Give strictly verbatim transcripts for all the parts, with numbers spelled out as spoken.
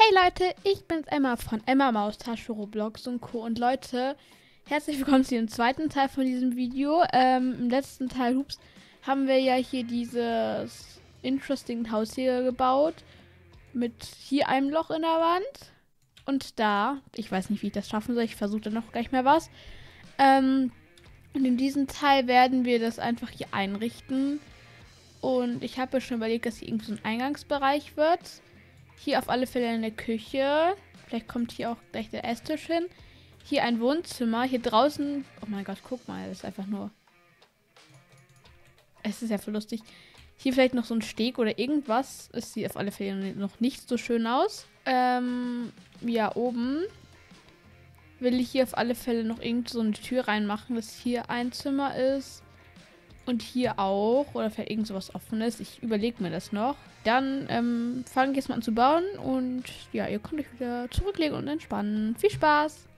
Hey Leute, ich bin's Emma von Emma Maustasche, Roblox und Co. Und Leute, herzlich willkommen zu dem zweiten Teil von diesem Video. Ähm, im letzten Teil, ups, haben wir ja hier dieses interesting Haus hier gebaut. Mit hier einem Loch in der Wand. Und da, ich weiß nicht, wie ich das schaffen soll, ich versuche dann noch gleich mal was. Ähm, und in diesem Teil werden wir das einfach hier einrichten. Und ich habe mir schon überlegt, dass hier irgendwie so ein Eingangsbereich wird. Hier auf alle Fälle eine Küche. Vielleicht kommt hier auch gleich der Esstisch hin. Hier ein Wohnzimmer. Hier draußen. Oh mein Gott, guck mal. Das ist einfach nur. Es ist ja voll lustig. Hier vielleicht noch so ein Steg oder irgendwas. Es sieht auf alle Fälle noch nicht so schön aus. Ähm, ja, oben will ich hier auf alle Fälle noch irgend so eine Tür reinmachen, dass hier ein Zimmer ist. Und hier auch. Oder vielleicht irgend sowas Offenes. Ich überlege mir das noch. Dann ähm, fange ich jetzt mal an zu bauen. Und ja, ihr könnt euch wieder zurücklegen und entspannen. Viel Spaß!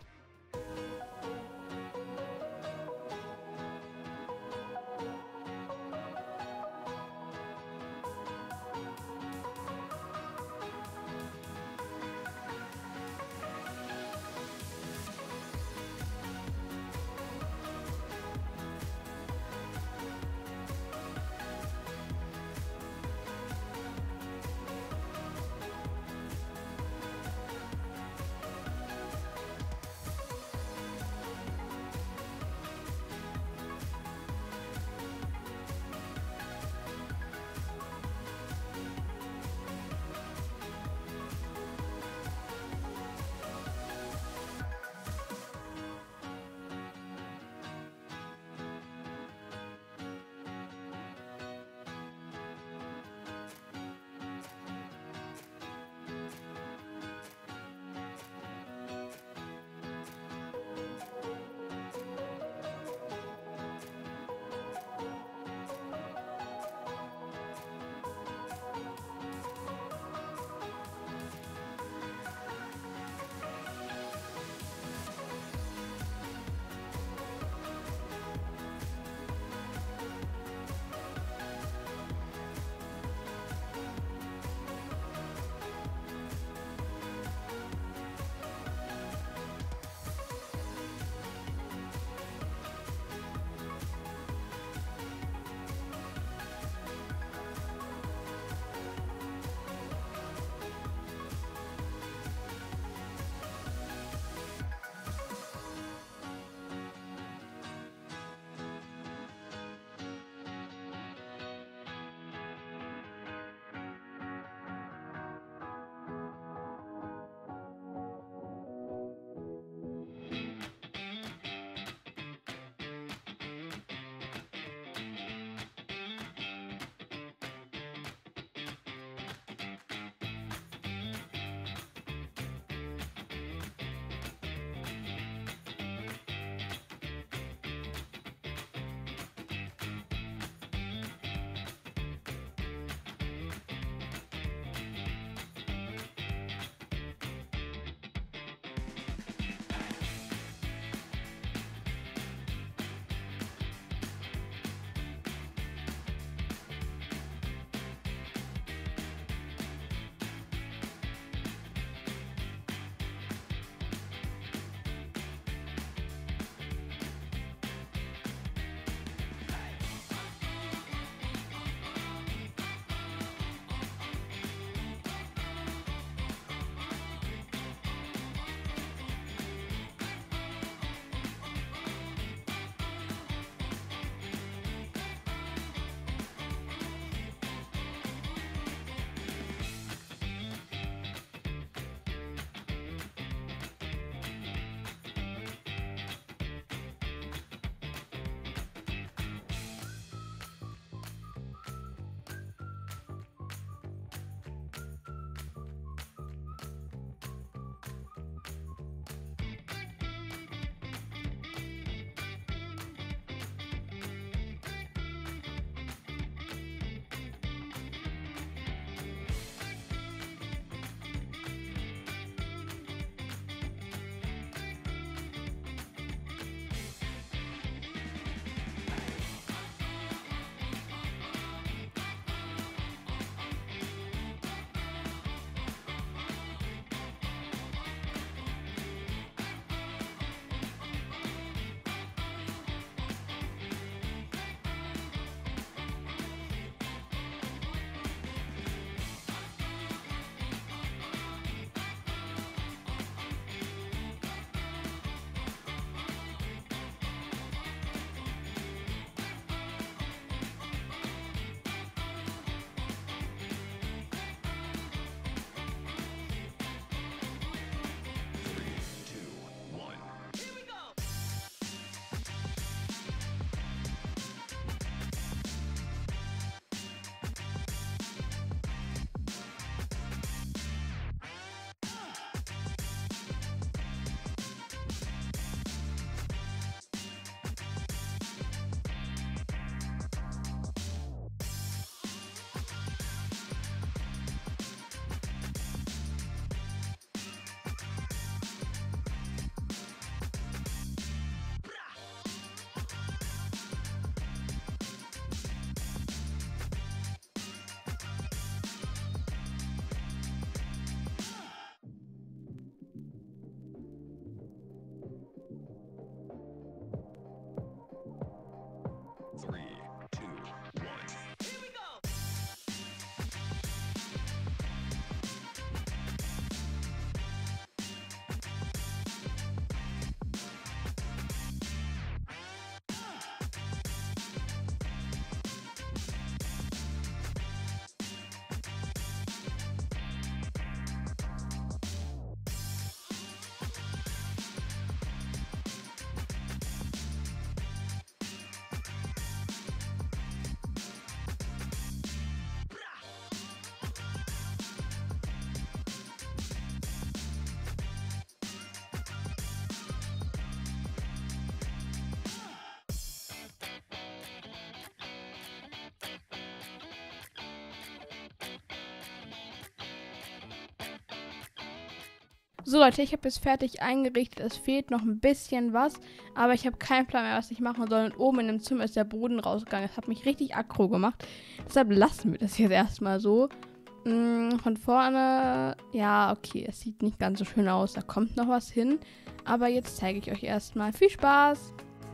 So Leute, ich habe jetzt fertig eingerichtet. Es fehlt noch ein bisschen was, aber ich habe keinen Plan mehr, was ich machen soll. Und oben in dem Zimmer ist der Boden rausgegangen. Das hat mich richtig aggro gemacht. Deshalb lassen wir das jetzt erstmal so. Hm, von vorne, ja, okay, es sieht nicht ganz so schön aus. Da kommt noch was hin. Aber jetzt zeige ich euch erstmal. Viel Spaß!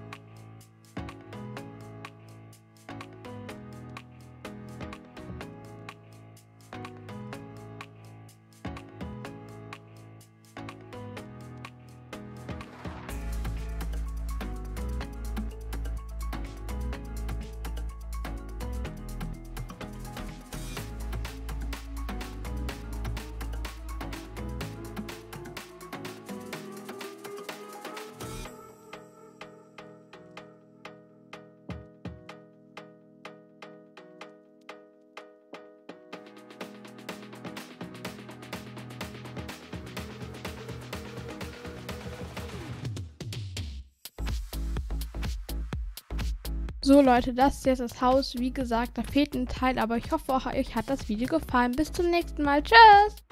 So Leute, das ist jetzt das Haus. Wie gesagt, da fehlt ein Teil, aber ich hoffe, auch euch hat das Video gefallen. Bis zum nächsten Mal. Tschüss!